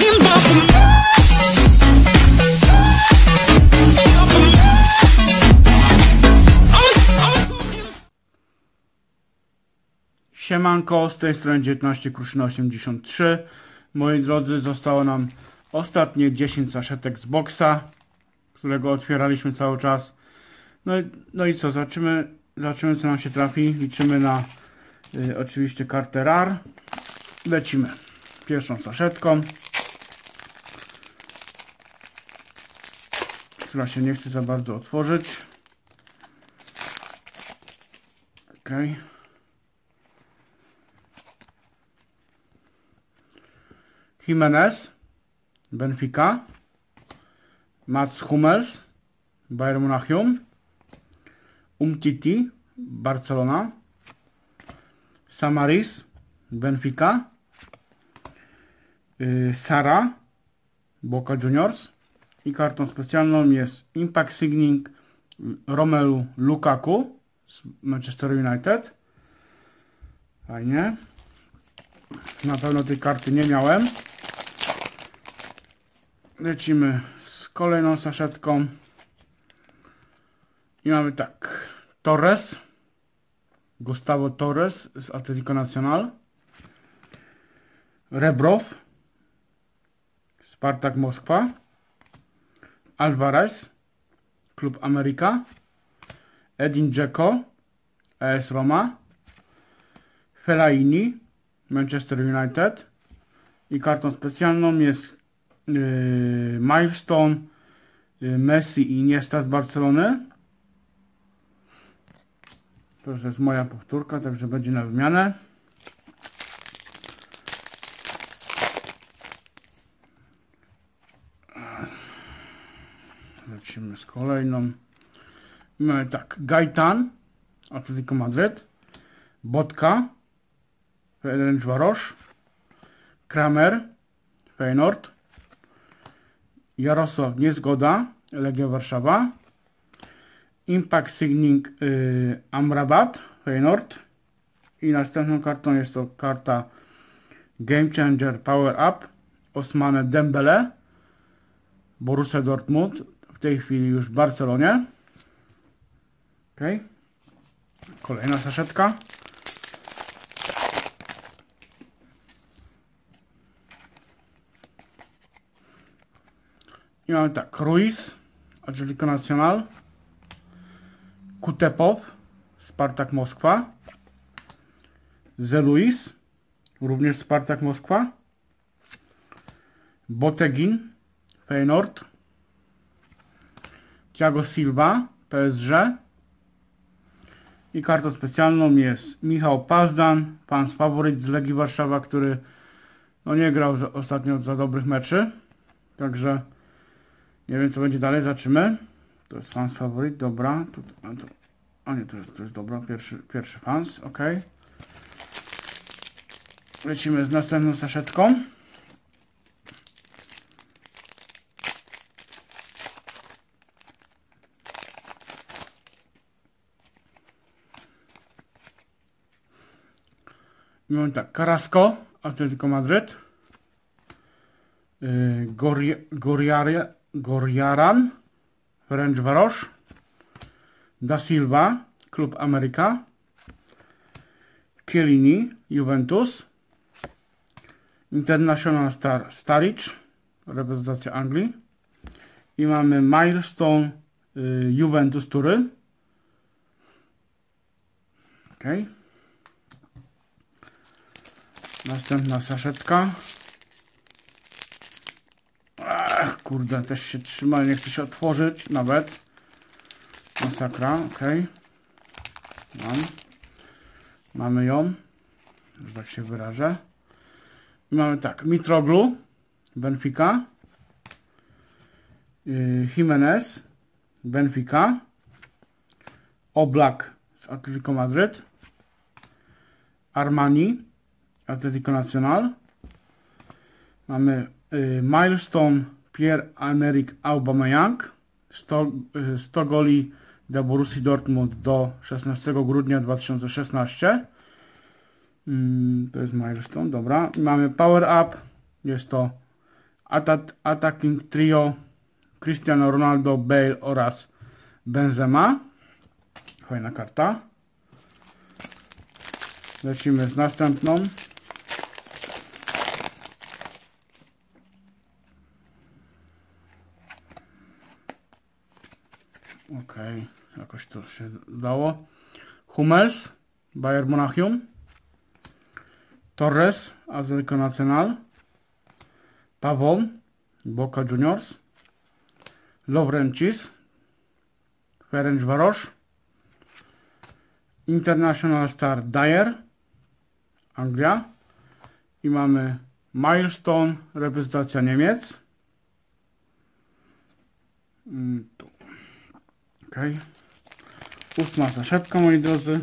Siemanko, z tej strony 19 Kruszyn 83. Moi drodzy, zostało nam ostatnie 10 saszetek z boxa, którego otwieraliśmy cały czas. No i co, zobaczymy co nam się trafi. Liczymy na oczywiście kartę RAR. Lecimy pierwszą saszetką, która się nie chce za bardzo otworzyć. Okej. Jimenez, Benfica. Mats Hummels, Bayern Monachium. Umtiti, Barcelona. Samaris, Benfica. Sara, Boca Juniors. I kartą specjalną jest Impact Signing Romelu Lukaku z Manchester United. Fajnie. Na pewno tej karty nie miałem. Lecimy z kolejną saszetką. I mamy tak. Torres. Gustavo Torres z Atlético Nacional. Rebrow. Spartak Moskwa. Alvarez. Klub Amerika. Edin Dzeko. AS Roma. Fellaini. Manchester United. I kartą specjalną jest Milestone Messi i Iniesta z Barcelony. To już jest moja powtórka, także będzie na wymianę. Lecimy z kolejną. Mamy tak, Gaitan, Atletico Madryt. Botka, Ferencvaros. Kramer, Feyenoord. Jarosław Niezgoda, Legia Warszawa. Impact Signing Amrabat, Feyenoord. I następną kartą jest to karta Game Changer Power Up Ousmane Dembele, Borussia Dortmund, w tej chwili już w Barcelonie. Okay. Kolejna saszetka. I mamy tak, Ruiz, Atlético Nacional. Kutepow, Spartak Moskwa. Zeluis, również Spartak Moskwa. Botegin, Feyenoord. Thiago Silva, PSG. I kartą specjalną jest Michał Pazdan, pan faworyt z Legii Warszawa, który no nie grał ostatnio za dobrych meczy. Także nie wiem co będzie dalej, zobaczymy. To jest fans faworyt, dobra. A nie, to jest dobra, pierwszy fans, ok. Lecimy z następną saszetką. I mamy tak, Carrasco, Atlético Madryt. Gorjaran, Ferencvaros. Da Silva, Klub Amerika. Chiellini, Juventus. International Staric, reprezentacja Anglii. I mamy Milestone Juventus Turyn. Ok. Następna saszetka. Ach, kurde, też się trzyma, nie chce się otworzyć nawet. Masakra, ok. Mamy ją, że tak się wyrażę. I mamy tak, Mitroglou, Benfica. Jimenez, Benfica. Oblak z Atlético Madryt. Armani, Atlético Nacional. Mamy Milestone Pierre-Emerick Aubameyang. 100 goli dla Borussii Dortmund do 16 grudnia 2016. To jest Milestone, dobra. I mamy Power Up. Jest to Attacking Trio Cristiano Ronaldo, Bale oraz Benzema. Fajna karta. Lecimy z następną. Ok, jakoś to się dało. Hummels, Bayern Monachium. Torres, Atlético Nacional. Pavón, Boca Juniors. Lovrencis, Ferencváros. International Star Dyer, Anglia. I mamy Milestone, reprezentacja Niemiec. Tu. Ok. 8. saszetka, moi drodzy.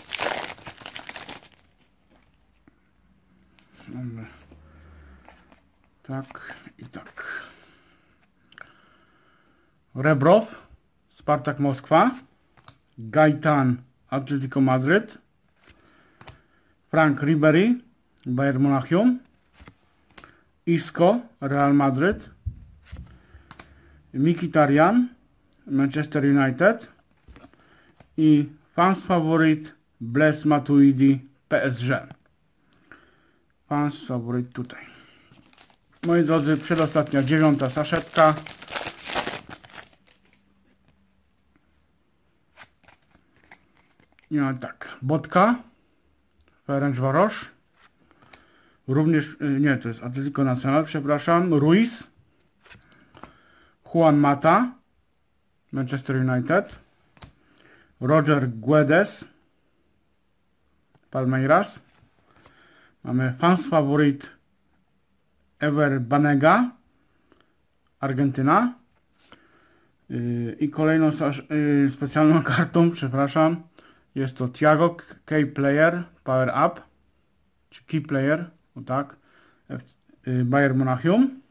Mamy tak i tak. Rebrow, Spartak Moskwa. Gaitán, Atlético Madrid. Frank Ribery, Bayern Monachium. Isco, Real Madrid. Mkhitaryan, Manchester United. I fans faworyt Blaise Matuidi, PSG. Fans faworyt tutaj. Moi drodzy, przedostatnia 9. saszetka. I mamy tak. Botka, Ferencváros. Również, nie, to jest Atlético Nacional, przepraszam. Ruiz. Juan Mata, Manchester United. Roger Guedes, Palmeiras. Mamy fans faworyt Ever Banega, Argentyna. I kolejną specjalną kartą, przepraszam, jest to Thiago Key Player, Power Up, czy Key Player, o tak, Bayern Monachium.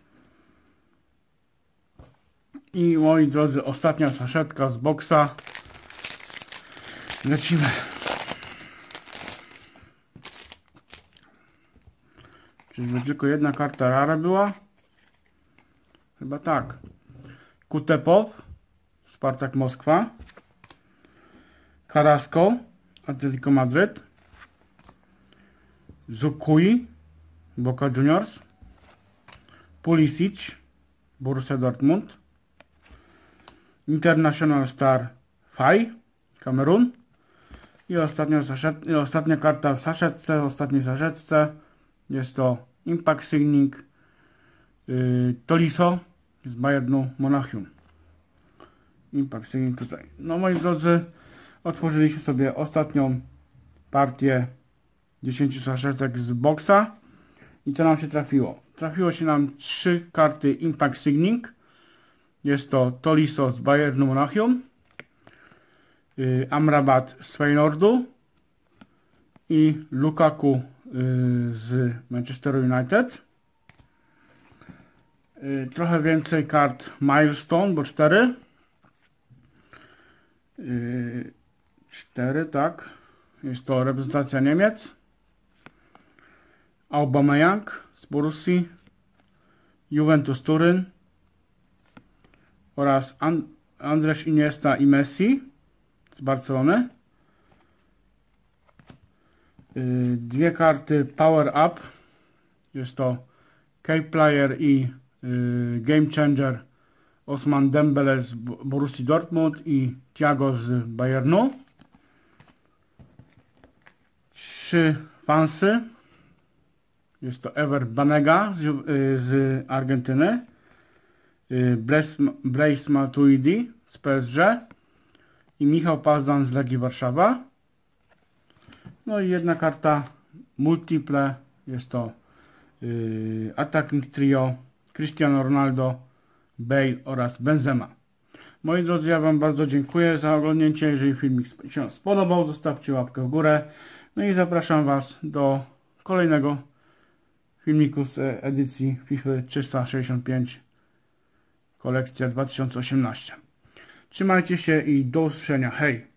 I moi drodzy, ostatnia saszetka z boksa. Lecimy. Czyżby tylko jedna karta rara była? Chyba tak. Kutepow, Spartak Moskwa. Carrasco, Atlético Madrid. Zukui, Boca Juniors. Pulisic, Borussia Dortmund. International Star Fai, Kamerun. I ostatnia karta w saszetce, ostatniej saszetce jest to Impact Signing Tolisso z Bayernu Monachium. Impact Signing tutaj. No moi drodzy, otworzyliśmy sobie ostatnią partię 10 saszetek z boksa. I co nam się trafiło? Trafiło się nam 3 karty Impact Signing. Jest to Tolisso z Bayernu Monachium. Amrabat z Feyenoordu i Lukaku z Manchesteru United. Trochę więcej kart Milestone, bo 4. 4, tak. Jest to reprezentacja Niemiec. Aubameyang z Borussii, Juventus Turyn oraz Andrés Iniesta i Messi z Barcelony. 2 karty Power Up. Jest to K-Player i Game Changer Ousmane Dembele z Borussii Dortmund i Thiago z Bayernu. 3 fansy. Jest to Ever Banega z Argentyny. Blaise Matuidi z PSG. I Michał Pazdan z Legii Warszawa. No i jedna karta multiple. Jest to Attacking Trio Cristiano Ronaldo, Bale oraz Benzema. Moi drodzy, ja Wam bardzo dziękuję za oglądnięcie. Jeżeli filmik się spodobał, zostawcie łapkę w górę. No i zapraszam Was do kolejnego filmiku z edycji FIFA 365 kolekcja 2018. Trzymajcie się i do usłyszenia. Hej!